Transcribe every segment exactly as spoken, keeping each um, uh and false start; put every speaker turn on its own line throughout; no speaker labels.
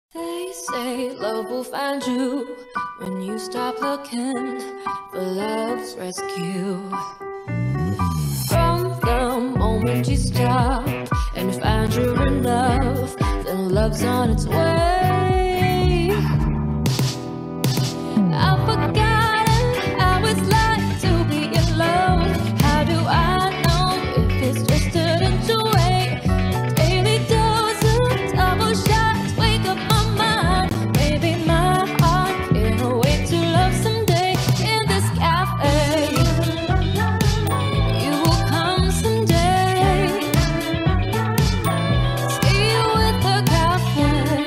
They say love will find you when you stop looking for love's rescue. From the moment you stop and find you're in love, then love's on its way. I've forgotten how it's like to be in love. How do I know if it's just an inch away? Daily dose of double shots wake up my mind. Maybe my heart can't wait to love someday. In this cafe, you will come someday. See you at the cafe.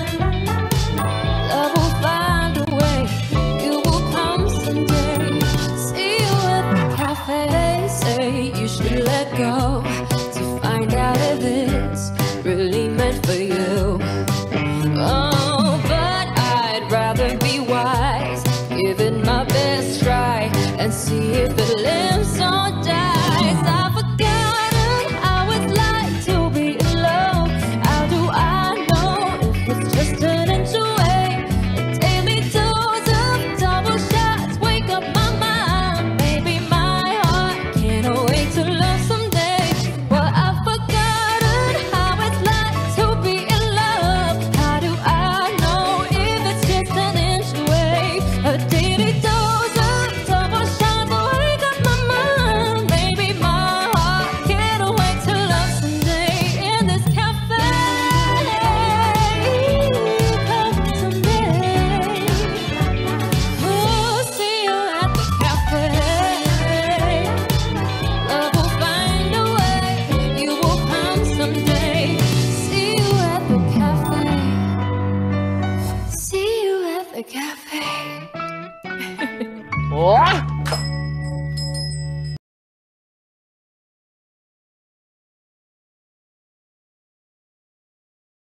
Love will find a way. You will come someday. See you at the cafe. They say you should let go to find out if it's really meant for you. Oh, but I'd rather be wise, give it my best try, and see if it lives or dies. I've forgotten how it's like to be in love. How do I know if it's just an inch away? A daily dose of double shots wake up my mind. Maybe my heart can't wait to love someday. Well, I've forgotten how it's like to be in love. How do I know if it's just an inch away? A daily dose of double shots wake up my mind. Maybe my heart can't wait to love someday. In this cafe, come someday. Oh, see you at the cafe. Love will find a way. You will come someday. See you at the cafe. See you at the cafe.
Ủa